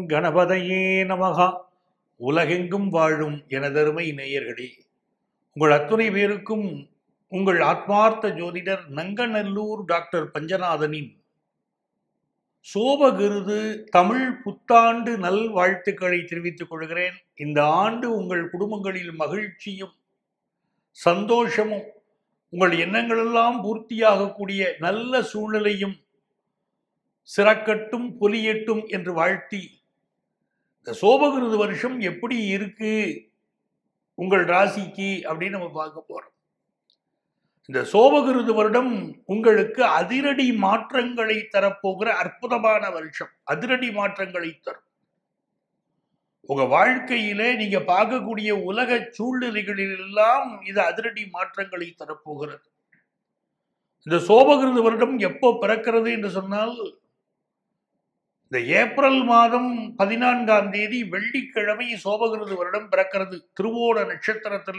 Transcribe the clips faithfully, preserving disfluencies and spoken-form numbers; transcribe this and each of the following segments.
கணபதையே நமகா. உலகெங்கும் வாழும் எனதருமை நேயர்களே, உங்கள் அத்துணை பேருக்கும் உங்கள் ஆத்மார்த்த ஜோதிடர் நங்கநல்லூர் டாக்டர் பஞ்சநாதனின் சோபகிருது தமிழ் புத்தாண்டு நல் வாழ்த்துக்களை தெரிவித்துக் கொள்கிறேன். இந்த ஆண்டு உங்கள் குடும்பங்களில் மகிழ்ச்சியும் சந்தோஷமும் உங்கள் எண்ணங்களெல்லாம் பூர்த்தியாகக்கூடிய நல்ல சூழ்நிலையும் சிறக்கட்டும் பொலியட்டும் என்று வாழ்த்தி, இந்த சோபகிருது வருஷம் எப்படி இருக்கு உங்கள் ராசிக்கு அப்படின்னு நம்ம பார்க்க போறோம். இந்த சோபகிருது வருடம் உங்களுக்கு அதிரடி மாற்றங்களை தரப்போகிற அற்புதமான வருஷம். அதிரடி மாற்றங்களை தரும். உங்க வாழ்க்கையிலே நீங்க பார்க்கக்கூடிய உலக சூழ்நிலைகளில் எல்லாம் இது அதிரடி மாற்றங்களை தரப்போகிறது. இந்த சோபகிருது வருடம் எப்போ பிறக்கிறது என்று சொன்னால், இந்த ஏப்ரல் மாதம் பதினான்காம் தேதி வெள்ளிக்கிழமை சோபகிருது வருடம் பிறக்கிறது. திருவோண நட்சத்திரத்துல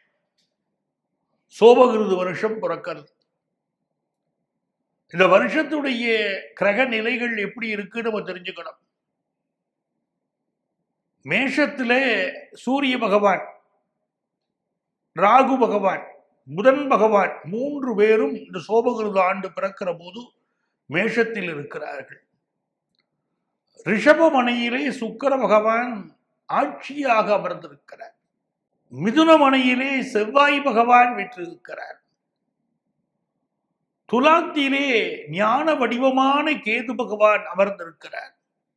சோபகிருது வருஷம் பிறக்கிறது. இந்த வருஷத்துடைய கிரக நிலைகள் எப்படி இருக்குன்னு நம்ம தெரிஞ்சுக்கணும். மேஷத்திலே சூரிய பகவான், ராகு பகவான், புதன் பகவான் மூன்று பேரும் இந்த சோபகிருது ஆண்டு பிறக்கிற போது மேஷத்தில் இருக்கிறார்கள். ரிஷபமனையிலே சுக்கிர பகவான் ஆட்சியாக அமர்ந்திருக்கிறார். மிதுனமனையிலே செவ்வாய் பகவான் வீற்றிருக்கிறார். துலாத்திலே ஞான வடிவமான கேது பகவான் அமர்ந்திருக்கிறார்.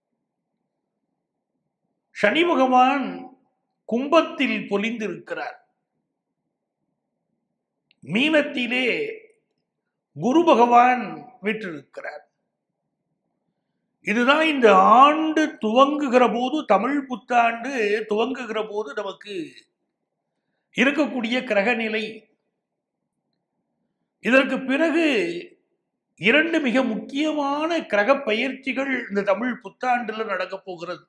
சனி பகவான் கும்பத்தில் பொலிந்திருக்கிறார். மீனத்திலே குரு பகவான் வீற்றிருக்கிறார். இதுதான் இந்த ஆண்டு துவங்குகிற போது, தமிழ் புத்தாண்டு துவங்குகிற போது நமக்கு இருக்கக்கூடிய கிரக நிலை. இதற்கு பிறகு இரண்டு மிக முக்கியமான கிரக பயிற்சிகள் இந்த தமிழ் புத்தாண்டுல நடக்க போகிறது.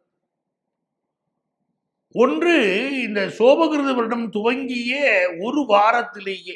ஒன்று, இந்த சோபகிருது வருடம் துவங்கிய ஒரு வாரத்திலேயே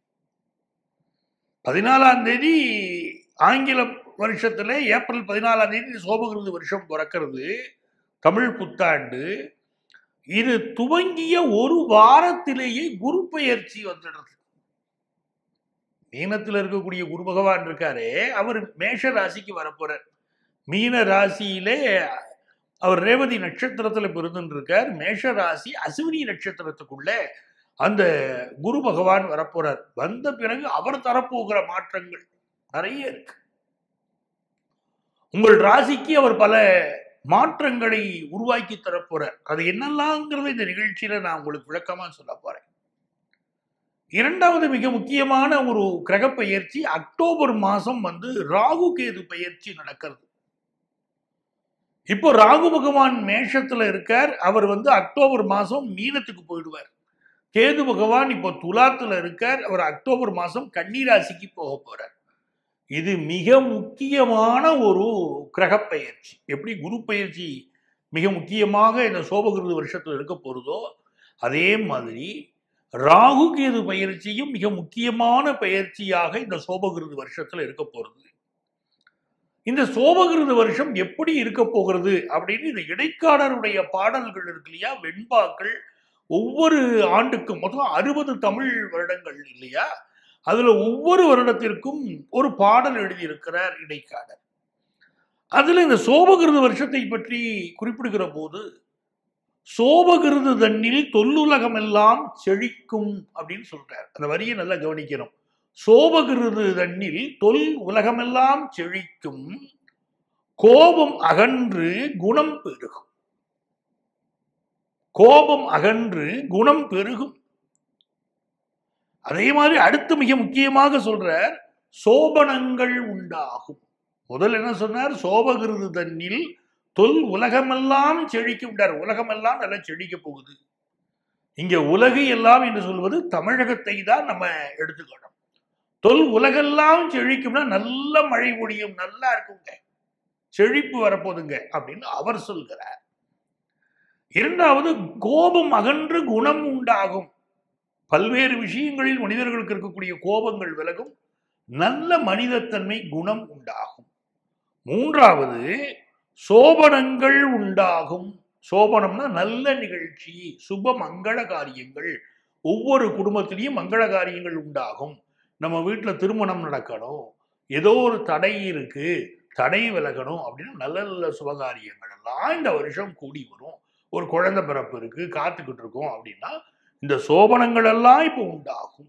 பதினாலாம் தேதி ஆங்கில வருஷத்துல ஏப்ரல் பதினாலாம் தேதி சோபகிருது வருஷம் பிறக்கிறது, தமிழ் புத்தாண்டு. இது துவங்கிய ஒரு வாரத்திலேயே குரு பெயர்ச்சி வந்துடுறது. மீனத்தில் இருக்கக்கூடிய குரு பகவான் இருக்காரே, அவர் மேஷ ராசிக்கு வரப்போறார். மீன ராசியிலே அவர் ரேவதி நட்சத்திரத்துல பிறந்து இருக்கார். மேஷ ராசி அஸ்வினி நட்சத்திரத்துக்குள்ள அந்த குரு பகவான் வரப்போறார். வந்த பிறகு அவர் தரப்போகிற மாற்றங்கள் நிறைய இருக்கு. உங்கள் ராசிக்கு அவர் பல மாற்றங்களை உருவாக்கி தரப்போறார். அது என்னெல்லாம்ங்கிறத இந்த நிகழ்ச்சியில நான் உங்களுக்கு விளக்கமா சொல்ல போறேன். இரண்டாவது மிக முக்கியமான ஒரு கிரக பயிற்சி, அக்டோபர் மாசம் வந்து ராகு கேது பயிற்சி நடக்கிறது. இப்போ ராகு பகவான் மேஷத்துல இருக்கார். அவர் வந்து அக்டோபர் மாசம் மீனத்துக்கு போயிடுவார். கேது பகவான் இப்போ துலாத்துல இருக்கார். அவர் அக்டோபர் மாசம் கன்னிராசிக்கு போக போறார். இது மிக முக்கியமான ஒரு கிரக பயிற்சி. எப்படி குரு பயிற்சி மிக முக்கியமாக இந்த சோபகிருது வருஷத்துல இருக்க போறதோ, அதே மாதிரி ராகு கேது பயிற்சியும் மிக முக்கியமான பயிற்சியாக இந்த சோபகிருது வருஷத்துல இருக்க போறது. இந்த சோபகிருது வருஷம் எப்படி இருக்க போகிறது அப்படின்னு இந்த இடைக்காடருடைய பாடல்கள் இருக்கு இல்லையா, வெண்பாக்கள், ஒவ்வொரு ஆண்டுக்கும் மொத்தம் அறுபது தமிழ் வருடங்கள் இல்லையா, அதுல ஒவ்வொரு வருடத்திற்கும் ஒரு பாடல் எழுதியிருக்கிறார் இடைக்காடர். அதுல இந்த சோபகிருது வருஷத்தை பற்றி குறிப்பிடுகிற போது, சோபகிருது தன்னில் தொல்லுலகம் எல்லாம் செழிக்கும் அப்படின்னு சொல்றார். அந்த வரியை நல்லா கவனிக்கணும். சோபகிருது தன்னில் தொல் உலகமெல்லாம் செழிக்கும், கோபம் அகன்று குணம் பெருகும். கோபம் அகன்று குணம் பெருகும். அதே மாதிரி அடுத்து மிக முக்கியமாக சொல்றார், சோபனங்கள் உண்டாகும். முதல் என்ன சொன்னார்? சோபகிருது தன்னில் தொல் உலகமெல்லாம் செழிக்கும். உலகமெல்லாம் நல்லா செழிக்க போகுது. இங்க உலகு எல்லாம் என்று சொல்வது தமிழகத்தை தான் நம்ம எடுத்துக்கணும். தொல் உலகெல்லாம் செழிக்கும்னா நல்ல மழை பொழியும், நல்லா இருக்குங்க, செழிப்பு வரப்போதுங்க அப்படின்னு அவர் சொல்கிறார். இரண்டாவது, கோபம் அகன்று குணம் உண்டாகும். பல்வேறு விஷயங்களில் மனிதர்களுக்கு இருக்கக்கூடிய கோபங்கள் விலகும், நல்ல மனிதத்தன்மை குணம் உண்டாகும். மூன்றாவது, சோபனங்கள் உண்டாகும். சோபனம்னா நல்ல நிகழ்ச்சி, சுப மங்கள காரியங்கள். ஒவ்வொரு குடும்பத்திலையும் மங்கள காரியங்கள் உண்டாகும். நம்ம வீட்டில் திருமணம் நடக்கணும், ஏதோ ஒரு தடை இருக்கு, தடை விலகணும் அப்படின்னா நல்ல நல்ல சுபகாரியங்கள் எல்லாம் இந்த வருஷம் கூடி வரும். ஒரு குழந்தை பிறப்பு இருக்கு, காத்துக்கிட்டு இருக்கோம் அப்படின்னா இந்த சோபனங்கள் எல்லாம் இப்போ உண்டாகும்.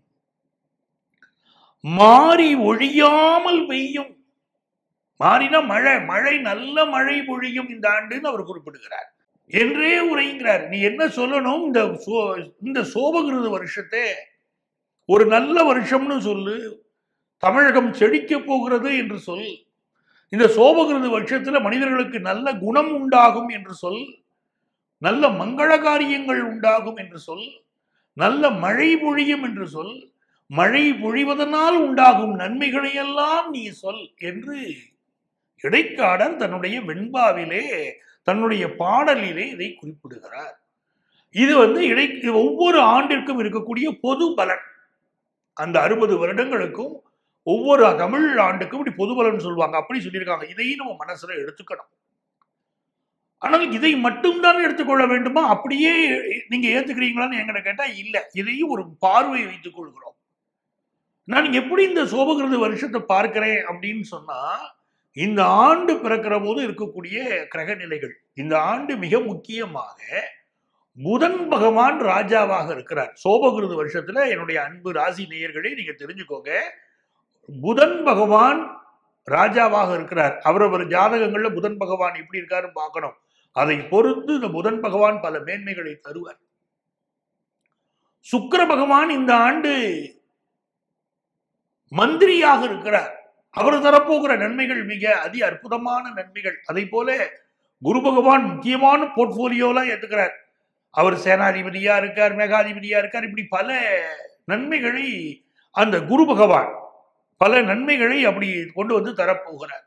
மாறி ஒழியாமல் பெய்யும். மாறினா மழை, மழை நல்ல மழை பொழியும் இந்த ஆண்டுன்னு அவர் குறிப்பிடுகிறார். என்றே உரைங்கிறார். நீ என்ன சொல்லணும், இந்த இந்த சோபகிருத வருஷத்தை ஒரு நல்ல வருஷம்னு சொல்லு, தமிழகம் செழிக்க போகிறது என்று சொல், இந்த சோபகிருத வருஷத்துல மனிதர்களுக்கு நல்ல குணம் உண்டாகும் என்று சொல், நல்ல மங்கள காரியங்கள் உண்டாகும் என்று சொல், நல்ல மழை பொழியும் என்று சொல், மழை பொழிவதனால் உண்டாகும் நன்மைகளை எல்லாம் நீ சொல் என்று இடைக்காடர் தன்னுடைய வெண்பாவிலே தன்னுடைய பாடலிலே இதை குறிப்பிடுகிறார். இது வந்து இடை ஒவ்வொரு ஆண்டிற்கும் இருக்கக்கூடிய பொது பலன். அந்த அறுபது வருடங்களுக்கும் ஒவ்வொரு தமிழ் ஆண்டுக்கும் இப்படி பொது பலன் சொல்லுவாங்க. அப்படி சொல்லியிருக்காங்க. இதையும் நம்ம மனசுல எடுத்துக்கணும். ஆனால் இதை மட்டும்தான் எடுத்துக்கொள்ள வேண்டுமா, அப்படியே நீங்க ஏத்துக்கிறீங்களான்னு என்கிட்ட கேட்டா இல்ல, இதையும் ஒரு பார்வை வைத்துக் கொள்கிறோம். நான் எப்படி இந்த சோபகிருத வருஷத்தை பார்க்கிறேன் அப்படின்னு சொன்னா, இந்த ஆண்டு பிறக்கிற போது இருக்கக்கூடிய கிரக நிலைகள். இந்த ஆண்டு மிக முக்கியமாக புதன் பகவான் ராஜாவாக இருக்கிறார். சோபகிருத வருஷத்துல என்னுடைய அன்பு ராசி நேயர்களே நீங்க தெரிஞ்சுக்கோங்க, புதன் பகவான் ராஜாவாக இருக்கிறார். அவரவர் ஜாதகங்கள்ல புதன் பகவான் எப்படி இருக்காருன்னு பார்க்கணும். அதை பொறுத்து இந்த புதன் பகவான் பல மேன்மைகளை தருவார். சுக்கிர பகவான் இந்த ஆண்டு மந்திரியாக இருக்கிறார். அவர் தரப்போகிற நன்மைகள் மிக அதி அற்புதமான நன்மைகள். அதை போல குரு பகவான் முக்கியமான போர்ட்போலியோலாம் ஏத்துக்கிறார். அவர் சேனாதிபதியா இருக்கார், மேகாதிபதியா இருக்கார். இப்படி பல நன்மைகளை அந்த குரு பகவான் பல நன்மைகளை அப்படி கொண்டு வந்து தரப்போகிறார்.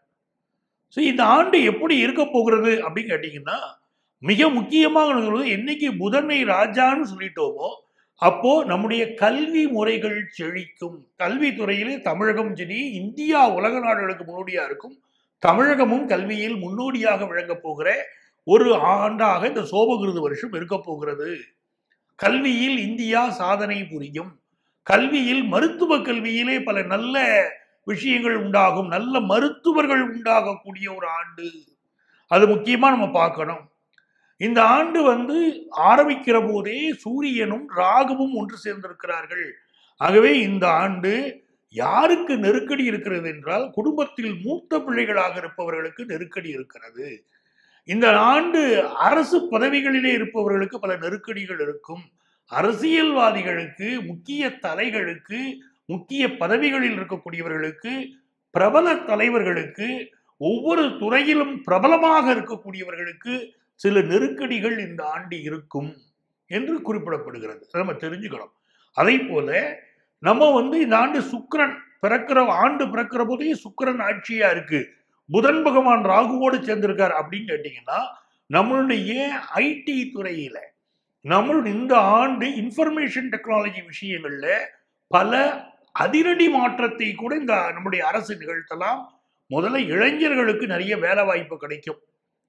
ஸோ இந்த ஆண்டு எப்படி இருக்க போகிறது அப்படின்னு கேட்டீங்கன்னா, மிக முக்கியமாக என்னைக்கு புதனை ராஜான்னு சொல்லிட்டோமோ அப்போ நம்முடைய கல்வி முறைகள் செழிக்கும். கல்வித்துறையிலே தமிழகம் சரி, இந்தியா உலக நாடுகளுக்கு முன்னோடியா இருக்கும். தமிழகமும் கல்வியில் முன்னோடியாக விளங்க போகிற ஒரு ஆண்டாக இந்த சோபகிருத வருஷம் இருக்க போகிறது. கல்வியில் இந்தியா சாதனை புரியும். கல்வியில் மருத்துவ கல்வியிலே பல நல்ல விஷயங்கள் உண்டாகும். நல்ல மருத்துவர்கள் உண்டாகக்கூடிய ஒரு ஆண்டு. அது முக்கியமா நம்ம பார்க்கணும். இந்த ஆண்டு வந்து ஆரம்பிக்கிற போதே சூரியனும் ராகுவும் ஒன்று சேர்ந்திருக்கிறார்கள். ஆகவே இந்த ஆண்டு யாருக்கு நெருக்கடி இருக்கிறது என்றால், குடும்பத்தில் மூத்த பிள்ளைகளாக இருப்பவர்களுக்கு நெருக்கடி இருக்கிறது. இந்த ஆண்டு அரசு பதவிகளிலே இருப்பவர்களுக்கு பல நெருக்கடிகள் இருக்கும். அரசியல்வாதிகளுக்கு, முக்கிய தலைகளுக்கு, முக்கிய பதவிகளில் இருக்கக்கூடியவர்களுக்கு, பிரபல தலைவர்களுக்கு, ஒவ்வொரு துறையிலும் பிரபலமாக இருக்கக்கூடியவர்களுக்கு சில நெருக்கடிகள் இந்த ஆண்டு இருக்கும் என்று குறிப்பிடப்படுகிறது. நம்ம தெரிஞ்சுக்கணும். அதே போல நம்ம வந்து இந்த ஆண்டு சுக்கிரன் பிறக்கிற ஆண்டு பிறக்கிற போதே சுக்கிரன் ஆட்சியா இருக்கு. புதன் பகவான் ராகுவோடு சேர்ந்திருக்கார் அப்படின்னு கேட்டீங்கன்னா, நம்மளுடைய ஐடி துறையில நம்மளுடைய இந்த ஆண்டு இன்ஃபர்மேஷன் டெக்னாலஜி விஷயங்கள்ல பல அதிரடி மாற்றத்தை கூட இந்த நம்முடைய அரசு நிகழ்த்தலாம். முதல்ல இளைஞர்களுக்கு நிறைய வேலை வாய்ப்பு கிடைக்கும்.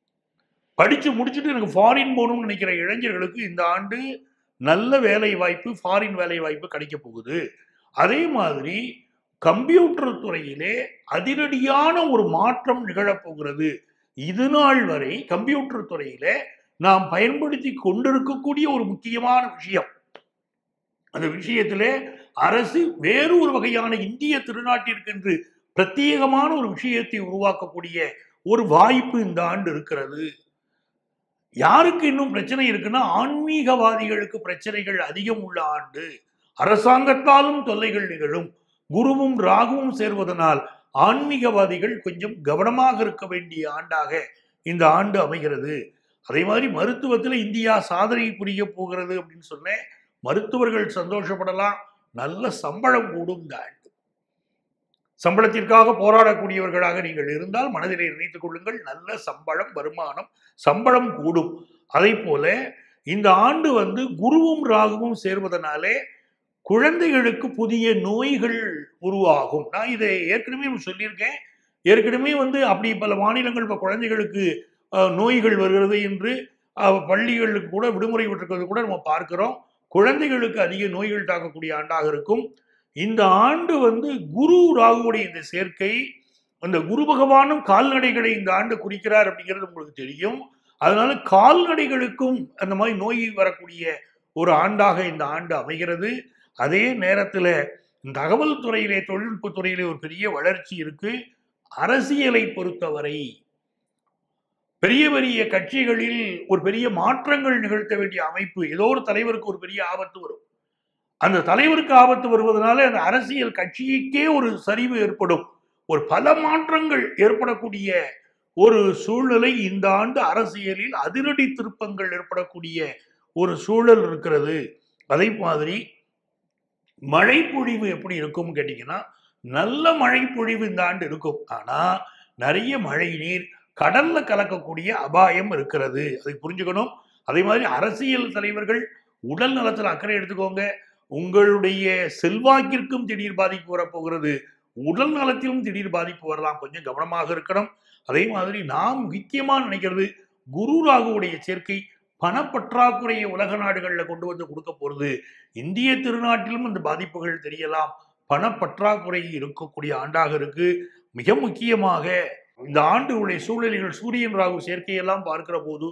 படிச்சு முடிச்சுட்டு எனக்கு ஃபாரின் போகணும்னு நினைக்கிற இளைஞர்களுக்கு இந்த ஆண்டு நல்ல வேலை வாய்ப்பு, ஃபாரின் வேலை வாய்ப்பு கிடைக்க போகுது. அதே மாதிரி கம்ப்யூட்டர் துறையிலே அதிரடியான ஒரு மாற்றம் நிகழப்போகிறது. இது நாள் வரை கம்ப்யூட்டர் துறையிலே நாம் பயன்படுத்தி கொண்டிருக்கக்கூடிய ஒரு முக்கியமான விஷயம், அந்த விஷயத்திலே அரசு வேறு ஒரு வகையான இந்திய திருநாட்டிற்கு என்று பிரத்யேகமான ஒரு விஷயத்தை உருவாக்கக்கூடிய ஒரு வாய்ப்பு இந்த ஆண்டு இருக்கிறது. யாருக்கு இன்னும் பிரச்சனை இருக்குன்னா, ஆன்மீகவாதிகளுக்கு பிரச்சனைகள் அதிகம் உள்ள ஆண்டு. அரசாங்கத்தாலும் தொல்லைகள் நிகழும். குருவும் ராகுவும் சேர்வதனால் ஆன்மீகவாதிகள் கொஞ்சம் கவனமாக இருக்க வேண்டிய ஆண்டாக இந்த ஆண்டு அமைகிறது. அதே மாதிரி மருத்துவத்தில் இந்தியா சாதனை புரிய போகிறது அப்படின்னு சொன்னேன். மருத்துவர்கள் சந்தோஷப்படலாம். நல்ல சம்பளம் கூடும் இந்த ஆண்டு. சம்பளத்திற்காக போராடக்கூடியவர்களாக நீங்கள் இருந்தால் மனதிலே நினைத்துக் கொள்ளுங்கள், நல்ல சம்பளம், வருமானம், சம்பளம் கூடும். அதே போல இந்த ஆண்டு வந்து குருவும் ராகுவும் சேர்வதனாலே குழந்தைகளுக்கு புதிய நோய்கள் உருவாகும். நான் இதை ஏற்கனவே சொல்லியிருக்கேன். ஏற்கனவே வந்து அப்படி பல மாநிலங்கள் இப்போ குழந்தைகளுக்கு நோய்கள் வருகிறது என்று பள்ளிகளுக்கு கூட விடுமுறை விட்டிருக்கிறது கூட நம்ம பார்க்கிறோம். குழந்தைகளுக்கு அதிக நோய்கள் தாக்கக்கூடிய ஆண்டாக இருக்கும். இந்த ஆண்டு வந்து குரு ராகுவுடைய இந்த சேர்க்கை, அந்த குரு பகவானும் கால்நடைகளை இந்த ஆண்டு குறிக்கிறார் அப்படிங்கிறது உங்களுக்கு தெரியும். அதனால கால்நடைகளுக்கும் அந்த மாதிரி நோய் வரக்கூடிய ஒரு ஆண்டாக இந்த ஆண்டு அமைகிறது. அதே நேரத்தில் தகவல் துறையிலே, தொழில்நுட்ப துறையிலே ஒரு பெரிய வளர்ச்சி இருக்கு. அரசியலை பொறுத்தவரை பெரிய பெரிய கட்சிகளில் ஒரு பெரிய மாற்றங்கள் நிகழ்த்த வேண்டிய அமைப்பு, ஏதோ ஒரு தலைவருக்கு ஒரு பெரிய ஆபத்து வரும். அந்த தலைவருக்கு ஆபத்து வருவதனால அந்த அரசியல் கட்சிக்கே ஒரு சரிவு ஏற்படும். ஒரு பல மாற்றங்கள் ஏற்படக்கூடிய ஒரு சூழ்நிலை இந்த ஆண்டு அரசியலில் அதிரடி திருப்பங்கள் ஏற்படக்கூடிய ஒரு சூழல் இருக்கிறது. அதே மாதிரி மழை பொழிவு எப்படி இருக்கும் கேட்டீங்கன்னா, நல்ல மழை பொழிவு இந்த ஆண்டு இருக்கும். ஆனா நிறைய மழை நீர் கடல்ல கலக்கக்கூடிய அபாயம் இருக்கிறது. அதை புரிஞ்சுக்கணும். அதே மாதிரி அரசியல் தலைவர்கள் உடல் நலத்தில் அக்கறை எடுத்துக்கோங்க. உங்களுடைய செல்வாக்கிற்கும் திடீர் பாதிப்பு வரப்போகிறது, உடல் நலத்திலும் திடீர் பாதிப்பு வரலாம். கொஞ்சம் கவனமாக இருக்கணும். அதே மாதிரி நாம் முக்கியமா நினைக்கிறது, குரு ராகுவுடைய சேர்க்கை பணப்பற்றாக்குறையை உலக நாடுகளில் கொண்டு வந்து கொடுக்க போறது. இந்திய திருநாட்டிலும் இந்த பாதிப்புகள் தெரியலாம். பணப்பற்றாக்குறை இருக்கக்கூடிய ஆண்டாக இருக்கு. மிக முக்கியமாக இந்த ஆண்டுடைய சூழ்நிலைகள், சூரியன் ராகு சேர்க்கையெல்லாம் பார்க்கிற போது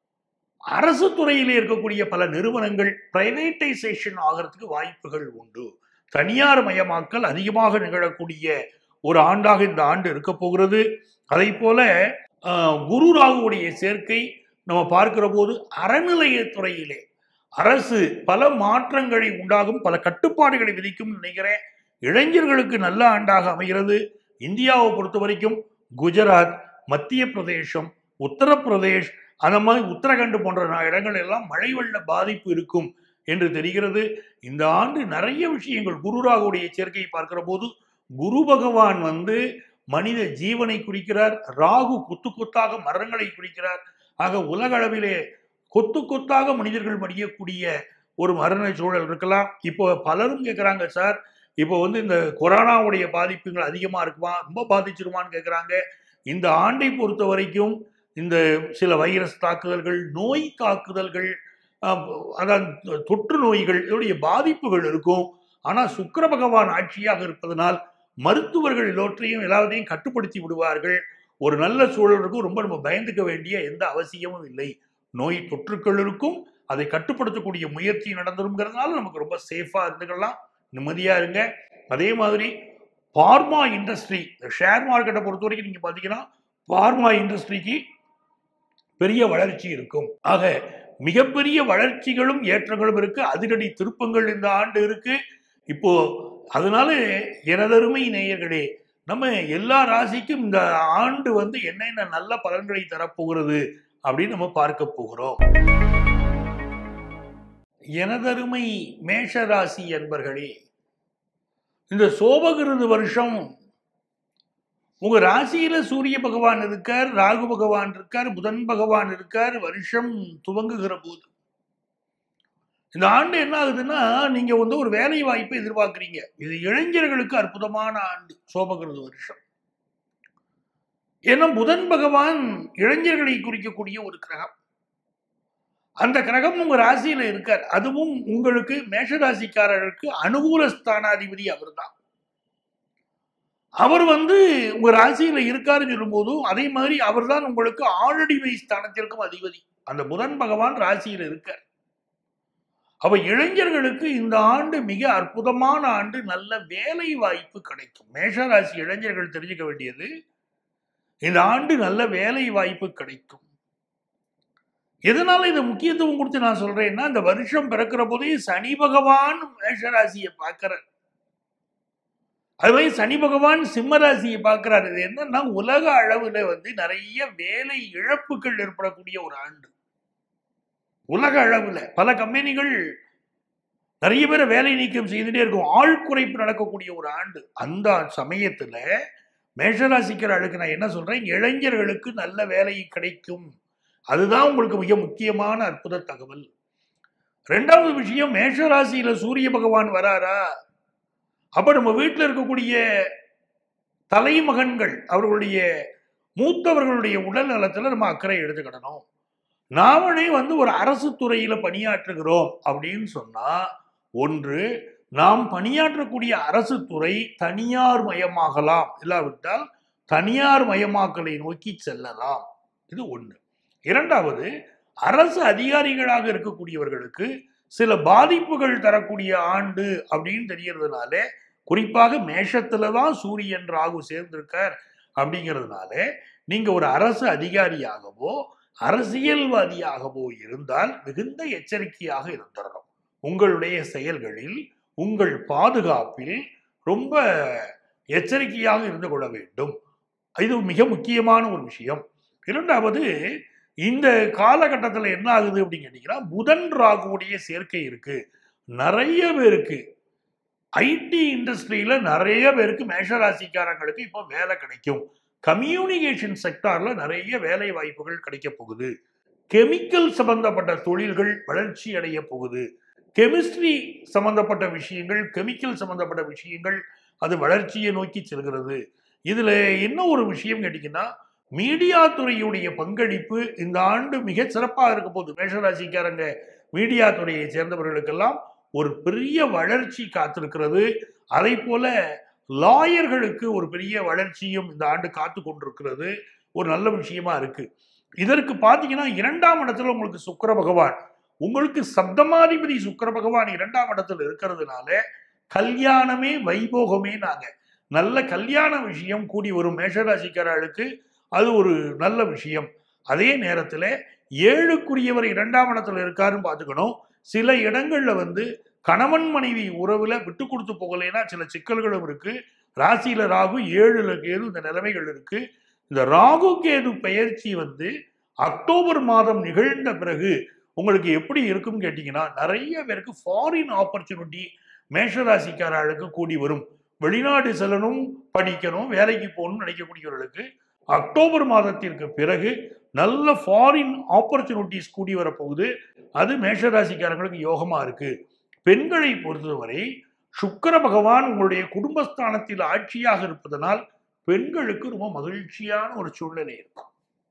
அரசு துறையிலே இருக்கக்கூடிய பல நிறுவனங்கள் பிரைவேட்டைசேஷன் ஆகிறதுக்கு வாய்ப்புகள் உண்டு. தனியார் மயமாக்கல் அதிகமாக நிகழக்கூடிய ஒரு ஆண்டாக இந்த ஆண்டு இருக்க போகிறது. அதை போல குரு ராகுவுடைய சேர்க்கை நம்ம பார்க்கிற போது அறநிலையத்துறையிலே அரசு பல மாற்றங்களை உண்டாகும், பல கட்டுப்பாடுகளை விதிக்கும் நினைக்கிறேன். இளைஞர்களுக்கு நல்ல ஆண்டாக அமைகிறது. இந்தியாவை பொறுத்த வரைக்கும் குஜராத், மத்திய பிரதேசம், உத்தரப்பிரதேஷ், அந்த மாதிரி உத்தரகண்ட் போன்ற இடங்கள் எல்லாம் மழை வெள்ள பாதிப்பு இருக்கும் என்று தெரிகிறது. இந்த ஆண்டு நிறைய விஷயங்கள் குரு ராகுடைய சேர்க்கையை பார்க்கிற போது குரு பகவான் வந்து மனித ஜீவனை குறிக்கிறார், ராகு கொத்து கொத்தாக மரங்களை குறிக்கிறார். ஆக உலக அளவிலே கொத்து கொத்தாக மனிதர்கள் மடியக்கூடிய ஒரு மரண சூழல் இருக்கலாம். இப்போ பலரும் கேட்குறாங்க, சார் இப்போ வந்து இந்த கொரோனாவுடைய பாதிப்புகள் அதிகமாக இருக்குமா, ரொம்ப பாதிச்சிருமான்னு கேட்குறாங்க. இந்த ஆண்டை பொறுத்த வரைக்கும் இந்த சில வைரஸ் தாக்குதல்கள், நோய் தாக்குதல்கள், அதான் தொற்று நோய்கள், இதோடைய பாதிப்புகள் இருக்கும். ஆனால் சுக்கிர பகவான் ஆட்சியாக இருப்பதனால் மருத்துவர்கள் எல்லோற்றையும் எல்லாத்தையும் கட்டுப்படுத்தி விடுவார்கள். ஒரு நல்ல சூழலுக்கும் ரொம்ப நம்ம பயந்துக்க வேண்டிய எந்த அவசியமும் இல்லை. நோய் தொற்றுக்கள் இருக்கும், அதை கட்டுப்படுத்தக்கூடிய முயற்சி நடந்துருங்கிறதுனால நமக்கு ரொம்ப சேஃபா இருந்துக்கலாம், நிம்மதியா இருங்க. அதே மாதிரி பார்மா இண்டஸ்ட்ரி, ஷேர் மார்க்கெட்டை பொறுத்த வரைக்கும் நீங்க பாத்தீங்கன்னா பார்மா இண்டஸ்ட்ரிக்கு பெரிய வளர்ச்சி இருக்கும். ஆக மிகப்பெரிய வளர்ச்சிகளும் ஏற்றங்களும் இருக்கு. அதிரடி திருப்பங்கள் இந்த ஆண்டு இருக்கு. இப்போ அதனால எனதருமை நேயர்களே, நம்ம எல்லா ராசிக்கும் இந்த ஆண்டு வந்து என்னென்ன நல்ல பலன்களை தரப்போகிறது அப்படின்னு நம்ம பார்க்க போகிறோம். எனதருமை மேஷ ராசி என்பர்களே, இந்த சோபகிருது வருஷம் உங்க ராசியில சூரிய பகவான் இருக்கார், ராகு பகவான் இருக்கார், புதன் பகவான் இருக்கார். வருஷம் துவங்குகிற போது இந்த ஆண்டு என்ன ஆகுதுன்னா, நீங்க வந்து ஒரு வேலை வாய்ப்பை எதிர்பார்க்கிறீங்க. இது இளைஞர்களுக்கு அற்புதமான ஆண்டு சோபகிருது வருஷம். ஏன்னா புதன் பகவான் இளைஞர்களை குறிக்கக்கூடிய ஒரு கிரகம். அந்த கிரகம் உங்க ராசியில இருக்கார். அதுவும் உங்களுக்கு மேஷராசிக்காரர்களுக்கு அனுகூல ஸ்தானாதிபதி அவர் தான். அவர் வந்து உங்க ராசியில இருக்காருன்னு சொல்லும்போதும் அதே மாதிரி அவர் தான் உங்களுக்கு ஆழடிமை ஸ்தானத்திற்கும் அதிபதி. அந்த புதன் பகவான் ராசியில இருக்கார். அப்ப இளைஞர்களுக்கு இந்த ஆண்டு மிக அற்புதமான ஆண்டு. நல்ல வேலை வாய்ப்பு கிடைக்கும். மேஷராசி இளைஞர்கள் தெரிஞ்சுக்க வேண்டியது, இந்த ஆண்டு நல்ல வேலை வாய்ப்பு கிடைக்கும். எதனால இந்த முக்கியத்துவம் கொடுத்து நான் சொல்றேன்னா, இந்த வருஷம் பிறக்கிற போதே சனி பகவான் மேஷராசியை பார்க்கிறார். அது மாதிரி சனி பகவான் சிம்ம ராசியை பார்க்கிறார். இது என்னன்னா, உலக அளவுல வந்து நிறைய வேலை இழப்புகள் ஏற்படக்கூடிய ஒரு ஆண்டு. உலக அளவுல பல கம்பெனிகள் நிறைய பேரை வேலை நீக்கம் செய்துட்டே இருக்கும். ஆள் குறைப்பு நடக்கக்கூடிய ஒரு ஆண்டு. அந்த சமயத்துல மேஷராசிக்காரர்களுக்கு நான் என்ன சொல்றேன், இளைஞர்களுக்கு நல்ல வேலை கிடைக்கும். அதுதான் உங்களுக்கு மிக முக்கியமான அற்புத தகவல். ரெண்டாவது விஷயம், மேஷராசியில சூரிய பகவான் வராரா, அப்ப நம்ம வீட்டில் இருக்கக்கூடிய தலைமகன்கள், அவர்களுடைய மூத்தவர்களுடைய உடல் நலத்துல நம்ம அக்கறை எடுத்துக்கிடணும். நாமளே வந்து ஒரு அரசு துறையில பணியாற்றுகிறோம் அப்படின்னு சொன்னா, ஒன்று நாம் பணியாற்றக்கூடிய அரசு துறை தனியார் மயமாகலாம், இல்லாவிட்டால் தனியார் மயமாக்கலை நோக்கி செல்லலாம். இது ஒன்று. இரண்டாவது, அரசு அதிகாரிகளாக இருக்கக்கூடியவர்களுக்கு சில பாதிப்புகள் தரக்கூடிய ஆண்டு அப்படின்னு தெரியறதுனால, குறிப்பாக மேஷத்துல தான் சூரியன் ராகு சேர்ந்திருக்கார் அப்படிங்கிறதுனால, நீங்க ஒரு அரசு அதிகாரியாகவோ அரசியல்வாதியாகவோ இருந்தால் மிகுந்த எச்சரிக்கையாக இருந்துடணும். உங்களுடைய செயல்களில், உங்கள் பாதுகாப்பில் ரொம்ப எச்சரிக்கையாக இருந்து கொள்ள வேண்டும். இது மிக முக்கியமான ஒரு விஷயம். இரண்டாவது, இந்த காலகட்டத்தில் என்ன ஆகுது அப்படின்னு கேட்டீங்கன்னா, புதன் ராகுவுடைய சேர்க்கை இருக்கு. நிறைய பேருக்கு ஐடி இண்டஸ்ட்ரியில நிறைய பேருக்கு மேஷராசிக்காரங்களுக்கு இப்போ வேலை கிடைக்கும். கம்யூனிகேஷன் செக்டார்ல நிறைய வேலை வாய்ப்புகள் கிடைக்க போகுது. கெமிக்கல் சம்பந்தப்பட்ட தொழில்கள் வளர்ச்சி அடைய போகுது. கெமிஸ்ட்ரி சம்பந்தப்பட்ட விஷயங்கள், கெமிக்கல் சம்பந்தப்பட்ட விஷயங்கள் அது வளர்ச்சியை நோக்கி செல்கிறது. இதுல என்ன ஒரு விஷயம் கேட்டீங்கன்னா, மீடியா துறையுடைய பங்களிப்பு இந்த ஆண்டு மிக சிறப்பாக இருக்க போகுது. மேஷராசிக்காரங்க மீடியா துறையை சேர்ந்தவர்களுக்கெல்லாம் ஒரு பெரிய வளர்ச்சி காத்திருக்கிறது. அதை போல லாயர்களுக்கு ஒரு பெரிய வளர்ச்சியும் இந்த ஆண்டு காத்து கொண்டிருக்கிறது. ஒரு நல்ல விஷயமா இருக்கு. இதற்கு பாத்தீங்கன்னா, இரண்டாம் இடத்துல உங்களுக்கு சுக்கிர பகவான், உங்களுக்கு சப்தமாதிபதி சுக்கிர பகவான் இரண்டாம் இடத்துல இருக்கிறதுனால கல்யாணமே வைபோகமே நாங்க நல்ல கல்யாண விஷயம் கூடி வரும். மேஷராசிக்காரர்களுக்கு அது ஒரு நல்ல விஷயம். அதே நேரத்துல ஏழுக்குரியவர் இரண்டாம் இடத்துல இருக்காருன்னு பாத்துக்கணும். சில இடங்கள்ல வந்து கணவன் மனைவி உறவுல விட்டு கொடுத்து போகலைன்னா சில சிக்கல்களும் இருக்கு. ராசியில ராகு, ஏழுல கேது, இந்த நிலைமைகள் இருக்கு. இந்த ராகு கேது பெயர்ச்சி வந்து அக்டோபர் மாதம் நிகழ்ந்த பிறகு உங்களுக்கு எப்படி இருக்குன்னு கேட்டீங்கன்னா, நிறைய பேருக்கு ஃபாரின் ஆப்பர்ச்சுனிட்டி மேஷராசிக்காரர்களுக்கு கூடி வரும். வெளிநாடு செல்லணும், படிக்கணும், வேலைக்கு போகணும்னு நினைக்கக்கூடியவர்களுக்கு அக்டோபர் மாதத்திற்கு பிறகு நல்ல ஃபாரின் ஆப்பர்ச்சுனிட்டிஸ் கூடி வரப்போகுது. அது மேஷராசிக்காரங்களுக்கு யோகமா இருக்கு. பெண்களை பொறுத்தவரை சுக்கிர பகவான் உங்களுடைய குடும்பஸ்தானத்தில் ஆட்சியாக இருப்பதனால் பெண்களுக்கு ரொம்ப மகிழ்ச்சியான ஒரு சூழ்நிலை இருக்கும்.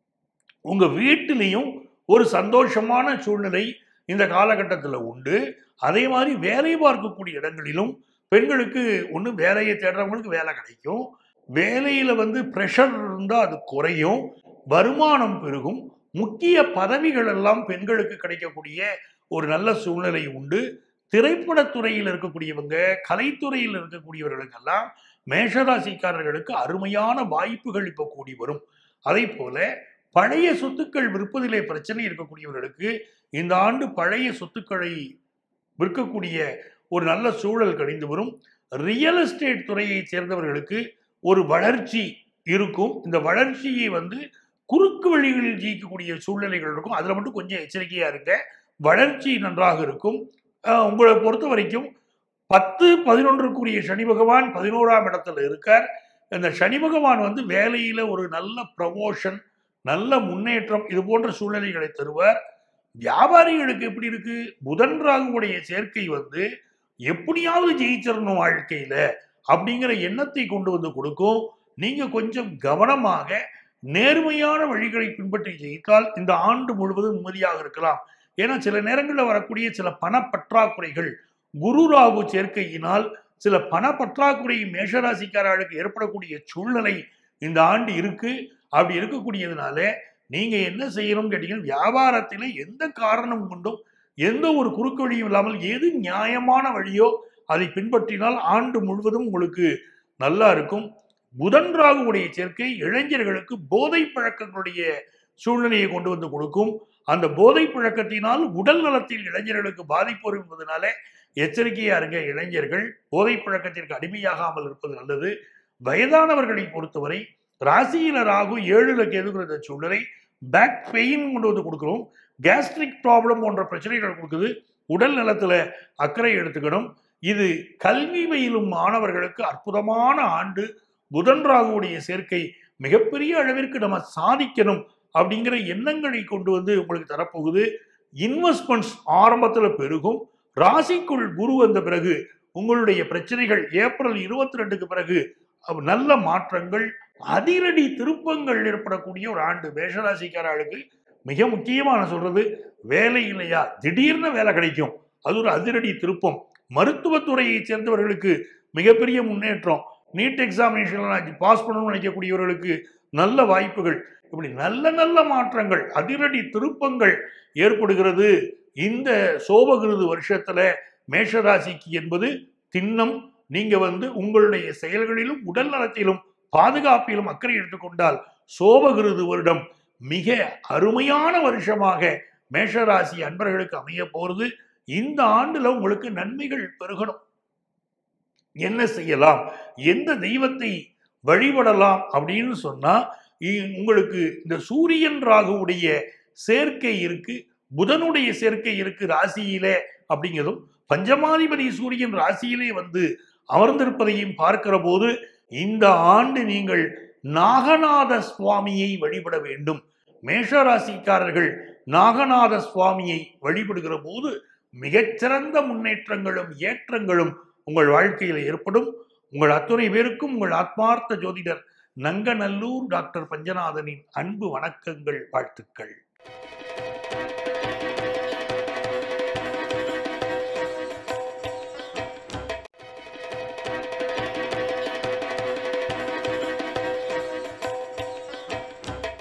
உங்க வீட்டிலையும் ஒரு சந்தோஷமான சூழ்நிலை இந்த காலகட்டத்தில் உண்டு. அதே மாதிரி வேலை பார்க்கக்கூடிய இடங்களிலும் பெண்களுக்கு ஒன்று வேலையை தேடுறவங்களுக்கு வேலை கிடைக்கும். வேலையில வந்து ப்ரெஷர் இருந்தால் அது குறையும், வருமானம் பெருகும், முக்கிய பதவிகள் எல்லாம் பெண்களுக்கு கிடைக்கக்கூடிய ஒரு நல்ல சூழ்நிலை உண்டு. திரைப்படத்துறையில் இருக்கக்கூடியவங்க, கலைத்துறையில் இருக்கக்கூடியவர்களுக்கெல்லாம் மேஷராசிக்காரர்களுக்கு அருமையான வாய்ப்புகள் இப்போ கூடி வரும். அதே போல பழைய சொத்துக்கள் விற்பதிலே பிரச்சனை இருக்கக்கூடியவர்களுக்கு இந்த ஆண்டு பழைய சொத்துக்களை விற்கக்கூடிய ஒரு நல்ல சூழல் கிடைந்து வரும். ரியல் எஸ்டேட் துறையை சேர்ந்தவர்களுக்கு ஒரு வளர்ச்சி இருக்கும். இந்த வளர்ச்சியை வந்து குறுக்கு வழிகளில் ஜெயிக்கக்கூடிய சூழ்நிலைகள் இருக்கும். அதுல மட்டும் கொஞ்சம் எச்சரிக்கையா இருங்க. வளர்ச்சி நன்றாக இருக்கும். உங்களை பொறுத்த வரைக்கும் பத்து பதினொன்றுக்குரிய சனி பகவான் பதினோராம் இடத்துல இருக்கார். இந்த சனி பகவான் வந்து வேலையில ஒரு நல்ல ப்ரமோஷன், நல்ல முன்னேற்றம், இது போன்ற சூழ்நிலைகளை தருவார். வியாபாரிகளுக்கு எப்படி இருக்கு? புதன் ராகுவுடைய சேர்க்கை வந்து எப்படியாவது ஜெயிச்சிடணும் வாழ்க்கையில அப்படிங்கிற எண்ணத்தை கொண்டு வந்து கொடுக்கும். நீங்க கொஞ்சம் கவனமாக நேர்மையான வழிகளை பின்பற்றி ஜெயித்தால் இந்த ஆண்டு முழுவதும் நிம்மதியாக இருக்கலாம். ஏன்னா சில நேரங்களில் வரக்கூடிய சில பண பற்றாக்குறைகள், குரு ராகு சேர்க்கையினால் சில பண பற்றாக்குறை மேஷராசிக்காரர்களுக்கு ஏற்படக்கூடிய சூழ்நிலை இந்த ஆண்டு இருக்கு. அப்படி இருக்கக்கூடியதுனால நீங்க என்ன செய்யணும் கேட்டீங்கன்னா, வியாபாரத்தில எந்த காரணம் கொண்டும் எந்த ஒரு குறுக்கு வழியும் இல்லாமல் எது நியாயமான வழியோ அதை பின்பற்றினால் ஆண்டு முழுவதும் உங்களுக்கு நல்லா இருக்கும். புதன் ராகுவுடைய சேர்க்கை இளைஞர்களுக்கு போதை பழக்கங்களுடைய சூழ்நிலையை கொண்டு வந்து கொடுக்கும். அந்த போதை பழக்கத்தினால் உடல் நலத்தில் இளைஞர்களுக்கு பாதிப்பு வரும் என்பதனால எச்சரிக்கையா இருங்க. இளைஞர்கள் போதை பழக்கத்திற்கு அடிமையாகாமல் இருப்பது நல்லது. வயதானவர்களை பொறுத்தவரை ராசியில ராகு, ஏழுல கேதுங்கிற சூழ்நிலை பேக் பெயின் கொண்டு வந்து கொடுக்கிறோம். கேஸ்ட்ரிக் ப்ராப்ளம் போன்ற பிரச்சனைகள் கொடுக்குது. உடல் நலத்துல அக்கறை எடுத்துக்கணும். இது கல்வி பயிலும் மாணவர்களுக்கு அற்புதமான ஆண்டு. புதன் ராகுவுடைய சேர்க்கை மிகப்பெரிய அளவிற்கு நம்ம சாதிக்கணும் அப்படிங்கிற எண்ணங்களை கொண்டு வந்து உங்களுக்கு தரப்போகுது. இன்வெஸ்ட்மெண்ட்ஸ் ஆரம்பத்துல பெருகும். ராசிக்குள் குரு வந்த பிறகு உங்களுடைய பிரச்சனைகள் ஏப்ரல் இருபத்தி ரெண்டுக்கு பிறகு நல்ல மாற்றங்கள், அதிரடி திருப்பங்கள் ஏற்படக்கூடிய ஒரு ஆண்டு. மேஷராசிக்காரர்களுக்கு மிக முக்கியமான சொல்றது, வேலை இல்லையா, திடீர்னு வேலை கிடைக்கும், அது ஒரு அதிரடி திருப்பம். மருத்துவத்துறையை சேர்ந்தவர்களுக்கு மிகப்பெரிய முன்னேற்றம். நீட் எக்ஸாமினேஷன் பாஸ் பண்ணணும்னு நினைக்கக்கூடியவர்களுக்கு நல்ல வாய்ப்புகள். இப்படி நல்ல நல்ல மாற்றங்கள், அதிரடி திருப்பங்கள் ஏற்படுகிறது இந்த சோபகிருது வருஷத்துல மேஷராசிக்கு என்பது திண்ணம். நீங்க வந்து உங்களுடைய செயல்களிலும் உடல் நலத்திலும் பாதுகாப்பிலும் அக்கறை எடுத்துக்கொண்டால் சோபகிருது வருடம் மிக அருமையான வருஷமாக மேஷராசி அன்பர்களுக்கு அமைய போறது. இந்த ஆண்டுல உங்களுக்கு நன்மைகள் பெருகணும். என்ன செய்யலாம், எந்த தெய்வத்தை வழிபடலாம் அப்படின்னு சொன்னா, உங்களுக்கு இந்த சூரியன் ராகுவுடைய சேர்க்கை இருக்கு, புதனுடைய சேர்க்கை இருக்கு ராசியிலே. அப்படிங்கிறதும் பஞ்சமாதிபதி சூரியன் ராசியிலே வந்து அமர்ந்திருப்பதையும் பார்க்கிற போது இந்த ஆண்டு நீங்கள் நாகநாத சுவாமியை வழிபட வேண்டும். மேஷராசிக்காரர்கள் நாகநாத சுவாமியை வழிபடுகிற போது மிகச்சிறந்த முன்னேற்றங்களும் ஏற்றங்களும் உங்கள் வாழ்க்கையில் ஏற்படும். உங்கள் அத்துணை பேருக்கும் உங்கள் ஆத்மார்த்த ஜோதிடர் நங்கநல்லூர் டாக்டர் பஞ்சநாதனின் அன்பு வணக்கங்கள், வாழ்த்துக்கள்.